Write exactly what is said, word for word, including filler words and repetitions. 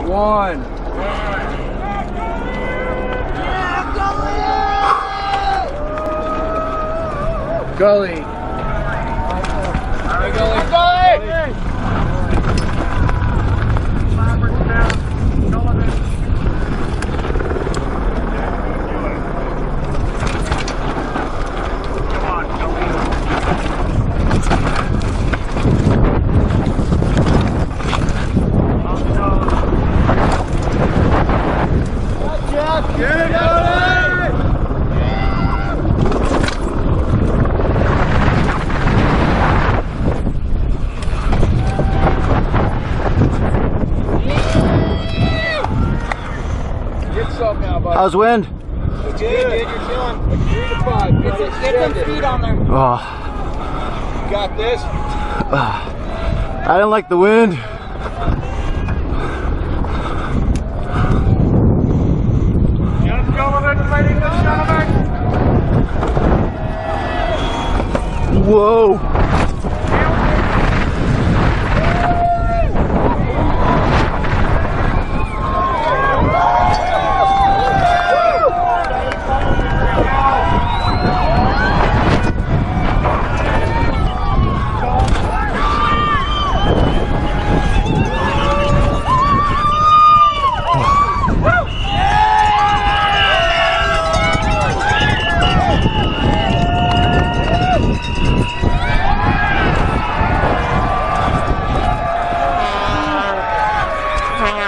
One. Gully. Gully. Gully. Gully. How's wind? It's good, dude. You're chilling. Three to five. Get, it, get them feet on there. Oh. You got this? Uh, I didn't like the wind. Just go with it, ladies and gentlemen. Whoa. Ah!